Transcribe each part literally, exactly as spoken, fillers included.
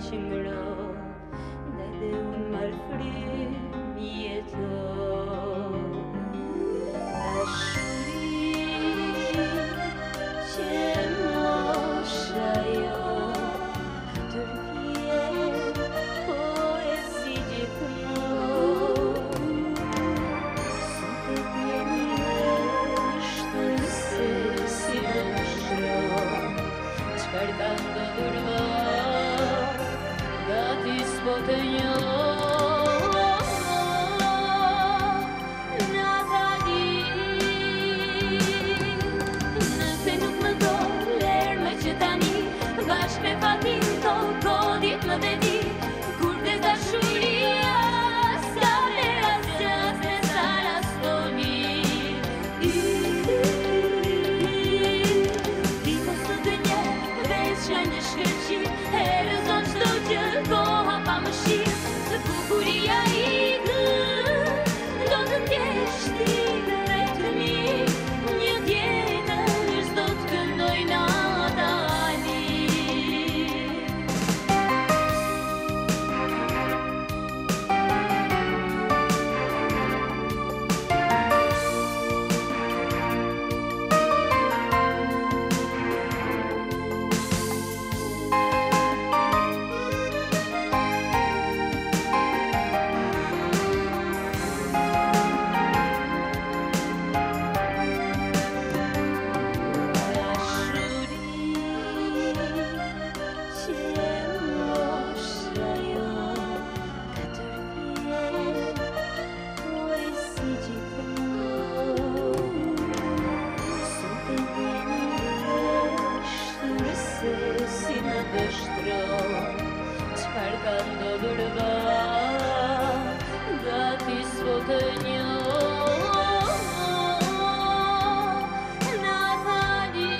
që ngrov ndaj dhe unë marrë frym jetoj. Dashuri që mosha jo katër vjet, po e si gjithmonë. Sot e vjeni është se si më shkruaj çfarë ka ndodhur më, gati s'po të njoh. Natali, nëse nuk më do, lerë me që tani bashkë me fatin to, godit më dhe di, kur dhe dashuria s'ka vlera s'gjas dhe sa rastoni. Ti mos të gënje, veç nga një shkërqi, herëzon çdo gjë, koha pa mëshirë, të bukuria ikë, do të t'jesh ti vetëmi, një tjetër s'do të këndoj Natali. Si më dështron çfarë ka ndodhur më, gati s'po të njoh. Natali,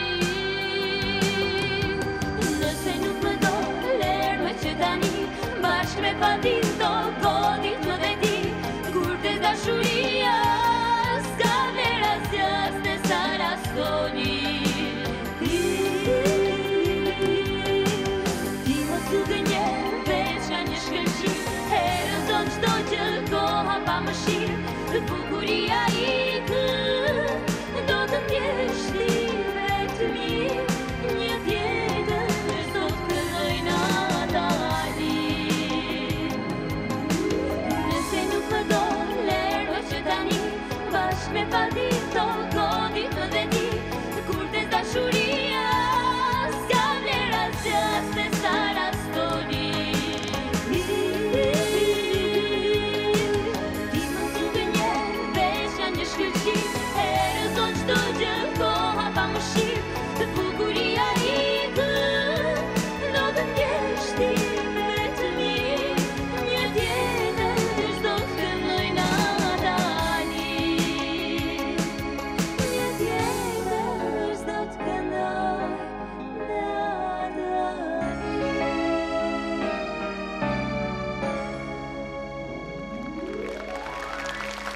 nëse nuk më do, lerë me që tani bashkë me fatin to, godit më dhe ti, kur të dashuria s'ka vlera s'gjas dhe sa rastoni. Herëzon çdo gjë, koha pa mëshirë, të bukuria i